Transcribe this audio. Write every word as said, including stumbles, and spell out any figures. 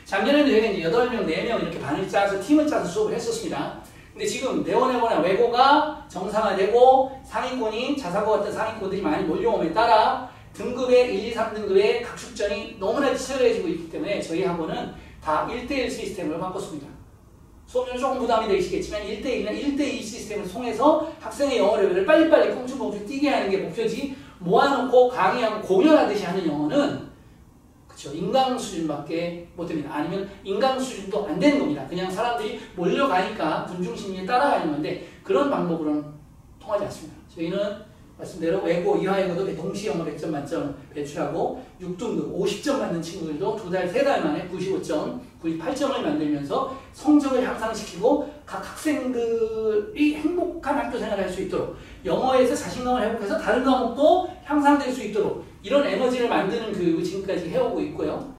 작년에도 저희가 이제 여덟 명, 네 명 이렇게 반을 짜서 팀을 짜서 수업을 했었습니다. 근데 지금 내원해보나 외고가 정상화되고 상위권이 자사고 같은 상위권들이 많이 몰려옴에 따라 등급의 일, 이, 삼 등급의 각축전이 너무나 치열해지고 있기 때문에 저희 학원은 다 일 대 일 시스템으로 바꿨습니다. 수업료는 조금 부담이 되시겠지만 일 대 일이나 일 대 이 시스템을 통해서 학생의 영어 레벨을 빨리빨리 껑충껑충 뛰게 하는 게 목표지 모아놓고 강의하고 공연하듯이 하는 영어는 그쵸 인강 수준밖에 못 됩니다. 아니면 인강 수준도 안 되는 겁니다. 그냥 사람들이 몰려가니까 군중심리에 따라가는 건데 그런 방법으로는 통하지 않습니다. 저희는 말씀대로 외고, 이화외고도 동시 영어 백 점 만점 배출하고 육 등급 오십 점 받는 친구들도 두 달, 세 달 만에 구십오 점, 구십팔 점을 만들면서 성적을 향상시키고 각 학생들이 행복한 학교 생활을 할 수 있도록 영어에서 자신감을 회복해서 다른 과목도 향상될 수 있도록 이런 에너지를 만드는 교육을 지금까지 해오고 있고요.